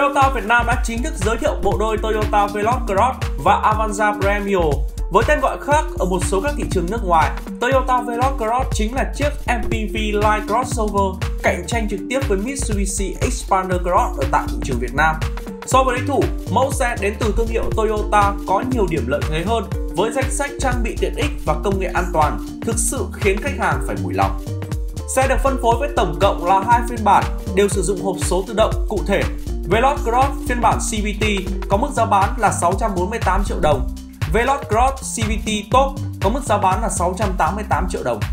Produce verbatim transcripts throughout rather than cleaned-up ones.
Toyota Việt Nam đã chính thức giới thiệu bộ đôi Toyota Veloz Cross và Avanza Premio. Với tên gọi khác ở một số các thị trường nước ngoài, Toyota Veloz Cross chính là chiếc em pê vê Light Crossover cạnh tranh trực tiếp với Mitsubishi Xpander Cross ở tại thị trường Việt Nam. So với đối thủ, mẫu xe đến từ thương hiệu Toyota có nhiều điểm lợi thế hơn với danh sách trang bị tiện ích và công nghệ an toàn thực sự khiến khách hàng phải mùi lòng. Xe được phân phối với tổng cộng là hai phiên bản đều sử dụng hộp số tự động cụ thể. Veloz Cross phiên bản xê vê tê có mức giá bán là sáu trăm bốn mươi tám triệu đồng. Veloz Cross xê vê tê Top có mức giá bán là sáu trăm tám mươi tám triệu đồng.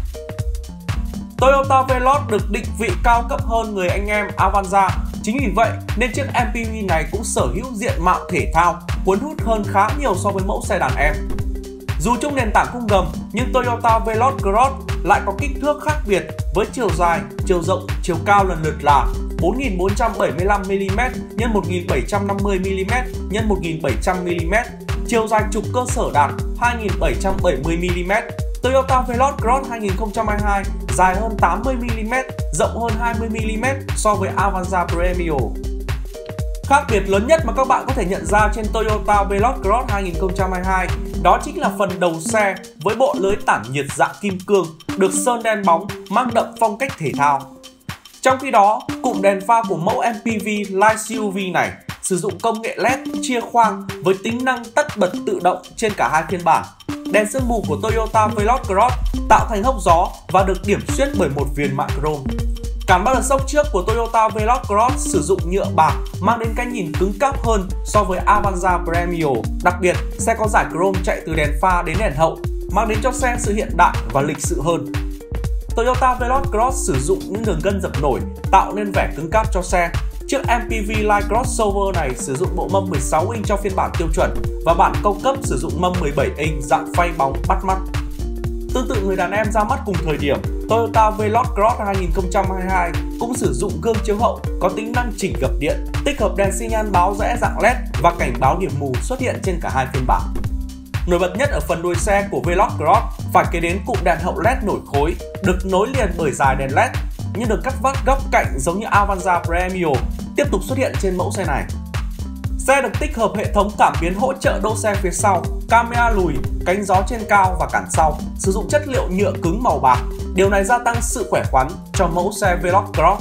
Toyota Veloz được định vị cao cấp hơn người anh em Avanza. Chính vì vậy nên chiếc em pê vê này cũng sở hữu diện mạo thể thao, cuốn hút hơn khá nhiều so với mẫu xe đàn em. Dù chung nền tảng khung gầm nhưng Toyota Veloz Cross lại có kích thước khác biệt với chiều dài, chiều rộng, chiều cao lần lượt là bốn nghìn bốn trăm bảy mươi lăm mi-li-mét nhân một nghìn bảy trăm năm mươi mi-li-mét nhân một nghìn bảy trăm mi-li-mét, chiều dài trục cơ sở đạt hai nghìn bảy trăm bảy mươi mi-li-mét. Toyota Veloz Cross hai nghìn không trăm hai mươi hai dài hơn tám mươi mi-li-mét, rộng hơn hai mươi mi-li-mét so với Avanza Premio. Khác biệt lớn nhất mà các bạn có thể nhận ra trên Toyota Veloz Cross hai nghìn không trăm hai mươi hai đó chính là phần đầu xe với bộ lưới tản nhiệt dạng kim cương được sơn đen bóng mang đậm phong cách thể thao. Trong khi đó, cụm đèn pha của mẫu em pê vê Light xê u vê này sử dụng công nghệ led chia khoang với tính năng tắt bật tự động trên cả hai phiên bản. Đèn sương mù của Toyota Veloz Cross tạo thành hốc gió và được điểm xuyết bởi một viền mạ chrome. Cản ba đợt sốc trước của Toyota Veloz Cross sử dụng nhựa bạc mang đến cái nhìn cứng cáp hơn so với Avanza Premio. Đặc biệt, xe có dải chrome chạy từ đèn pha đến đèn hậu, mang đến cho xe sự hiện đại và lịch sự hơn. Toyota Veloz Cross sử dụng những đường gân dập nổi tạo nên vẻ cứng cáp cho xe. Chiếc em pê vê Light Crossover này sử dụng bộ mâm mười sáu inch cho phiên bản tiêu chuẩn và bản cao cấp sử dụng mâm mười bảy inch dạng phay bóng bắt mắt. Tương tự người đàn em ra mắt cùng thời điểm, Toyota Veloz Cross hai nghìn không trăm hai mươi hai cũng sử dụng gương chiếu hậu có tính năng chỉnh gập điện, tích hợp đèn xi nhan báo rẽ dạng led và cảnh báo điểm mù xuất hiện trên cả hai phiên bản. Nổi bật nhất ở phần đuôi xe của Veloz Cross phải kể đến cụm đèn hậu led nổi khối được nối liền bởi dải đèn led nhưng được cắt vắt góc cạnh giống như Avanza Premio tiếp tục xuất hiện trên mẫu xe này. Xe được tích hợp hệ thống cảm biến hỗ trợ đỗ xe phía sau, camera lùi, cánh gió trên cao và cản sau, sử dụng chất liệu nhựa cứng màu bạc. Điều này gia tăng sự khỏe khoắn cho mẫu xe Veloz Cross.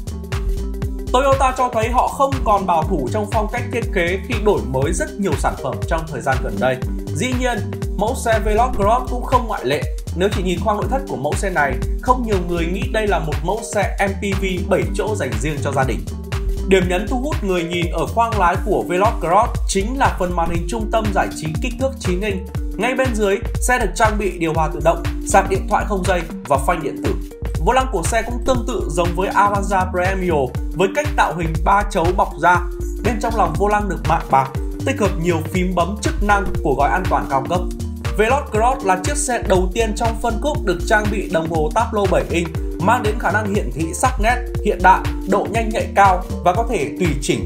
Toyota cho thấy họ không còn bảo thủ trong phong cách thiết kế khi đổi mới rất nhiều sản phẩm trong thời gian gần đây. Dĩ nhiên, mẫu xe Veloz Cross cũng không ngoại lệ. Nếu chỉ nhìn khoang nội thất của mẫu xe này, không nhiều người nghĩ đây là một mẫu xe em pê vê bảy chỗ dành riêng cho gia đình. Điểm nhấn thu hút người nhìn ở khoang lái của Veloz Cross chính là phần màn hình trung tâm giải trí kích thước chín inch. Ngay bên dưới, xe được trang bị điều hòa tự động, sạc điện thoại không dây và phanh điện tử. Vô lăng của xe cũng tương tự giống với Avanza Premio với cách tạo hình ba chấu bọc da. Bên trong lòng vô lăng được mạ bạc, tích hợp nhiều phím bấm chức năng của gói an toàn cao cấp. Veloz Cross là chiếc xe đầu tiên trong phân khúc được trang bị đồng hồ Tableau bảy inch, mang đến khả năng hiển thị sắc nét, hiện đại, độ nhanh nhạy cao và có thể tùy chỉnh.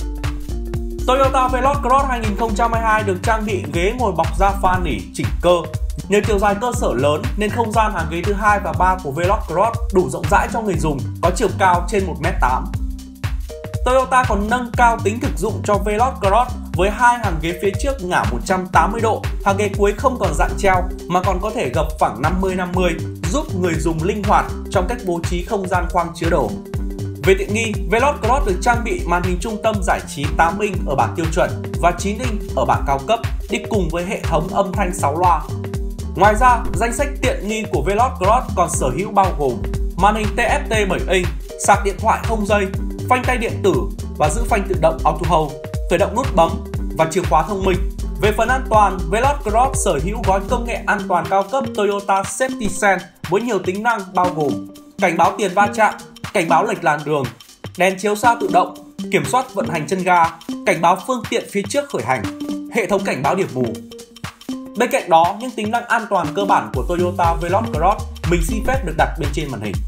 Toyota Veloz Cross hai nghìn không trăm hai mươi hai được trang bị ghế ngồi bọc da pha nỉ chỉnh cơ. Nhờ chiều dài cơ sở lớn nên không gian hàng ghế thứ hai và ba của Veloz Cross đủ rộng rãi cho người dùng, có chiều cao trên một mét tám. Toyota còn nâng cao tính thực dụng cho Veloz Cross với hai hàng ghế phía trước ngả một trăm tám mươi độ, hàng ghế cuối không còn dạng treo mà còn có thể gập phẳng năm mươi năm mươi, giúp người dùng linh hoạt trong cách bố trí không gian khoang chứa đồ. Về tiện nghi, Veloz Cross được trang bị màn hình trung tâm giải trí tám inch ở bản tiêu chuẩn và chín inch ở bản cao cấp, đi cùng với hệ thống âm thanh sáu loa. Ngoài ra, danh sách tiện nghi của Veloz Cross còn sở hữu bao gồm màn hình tê ép tê bảy inch, sạc điện thoại không dây, phanh tay điện tử và giữ phanh tự động Auto Hold, khởi động nút bấm và chìa khóa thông minh. Về phần an toàn, Veloz Cross sở hữu gói công nghệ an toàn cao cấp Toyota Safety Sense với nhiều tính năng bao gồm cảnh báo tiền va chạm, cảnh báo lệch làn đường, đèn chiếu xa tự động, kiểm soát vận hành chân ga, cảnh báo phương tiện phía trước khởi hành, hệ thống cảnh báo điểm mù. Bên cạnh đó, những tính năng an toàn cơ bản của Toyota Veloz Cross mình xin phép được đặt bên trên màn hình.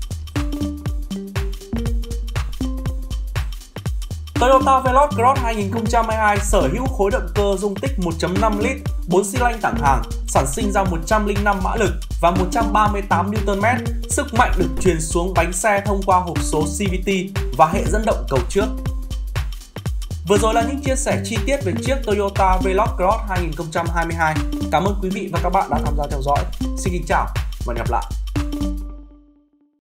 Toyota Veloz Cross hai nghìn không trăm hai mươi hai sở hữu khối động cơ dung tích một phẩy năm lít, bốn xi lanh thẳng hàng, sản sinh ra một trăm lẻ năm mã lực và một trăm ba mươi tám Newton mét. Sức mạnh được truyền xuống bánh xe thông qua hộp số xê vê tê và hệ dẫn động cầu trước. Vừa rồi là những chia sẻ chi tiết về chiếc Toyota Veloz Cross hai không hai hai. Cảm ơn quý vị và các bạn đã tham gia theo dõi. Xin kính chào và hẹn gặp lại.